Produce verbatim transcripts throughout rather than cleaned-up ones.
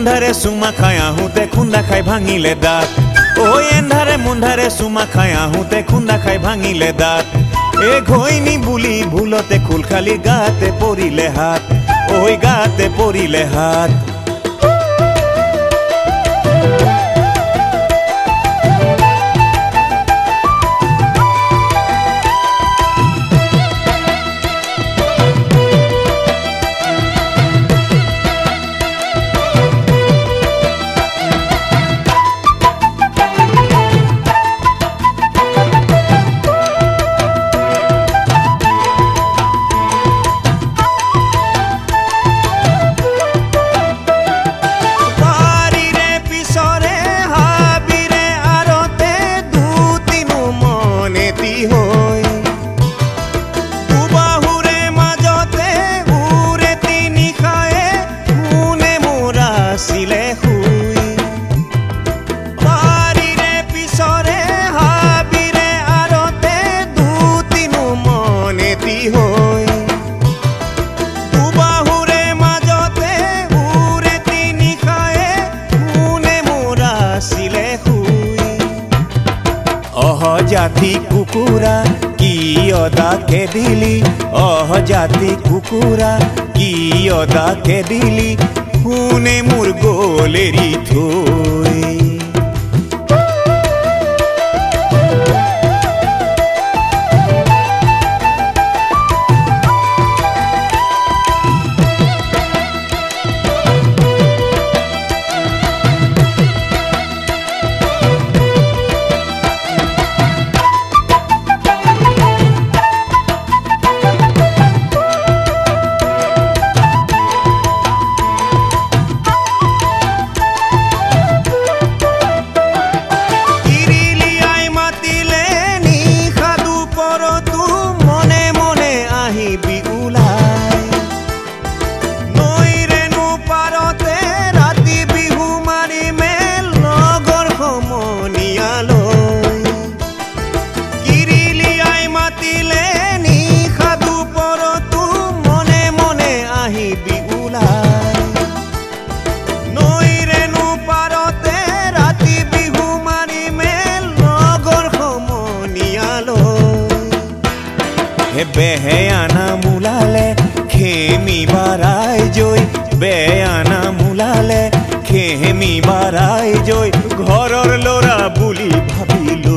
মুন্ধাৰে চুমা খাই আহোঁতে খুন্দা খাই ভাঙিলে দাঁত ঐ এন্ধাৰে মুন্ধাৰে চুমা খাই আহোঁতে খুন্দা খাই ভাঙিলে দাঁত এ ঘৈণী বুলি ভুলতে খোল খালি গাতে পৰিলে হাত ঐ গাতে পৰিলে হাত জাতি কুকুৰা কি অদাকে দিলি অহ জাতি কুকুৰা কি অদাকে দিলি শুনে মোৰ গলেৰি থৈ বেয়ানা মুলালে খেমি বাৰাই জৈ বেয়ানা মুলালে খেমি বাৰাই জৈ ঘৰৰ লৰা বুলি ভাবিলো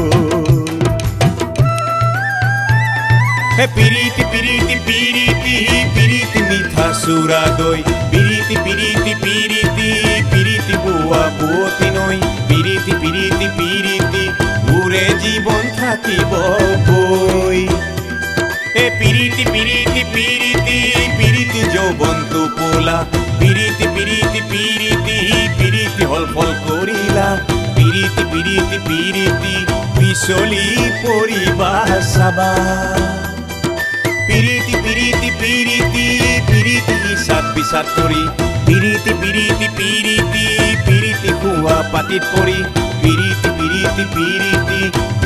হে পিৰিতি পিৰিতি পিৰিতি পিৰিতি মিঠা সুৰা দৈ পিৰিতি পিৰিতি পিৰিতি পিৰিতি বুৱা বুৱতি নৈ পিৰিতি পিৰিতি পিৰিতি উৰে জীৱন থাকিব বৈ এ পিৰিতি পিৰিতি পিৰিতি পিৰিতি যৌবনটো পোলা পিৰিতি পিৰিতি পিৰিতি পিৰিতি হল ফল কৰিলা পিৰিতি পিৰিতি পিৰিতি পিছলি পৰিবা চাবা পিৰিতি পিৰিতি পিৰিতি পিৰিতি হিচাপ বিচাৰ কৰি পিৰিতি পিৰিতি পিৰিতি পিৰিতি খোৱা পাতিত পৰি পিৰিতি পিৰিতি পিৰিতি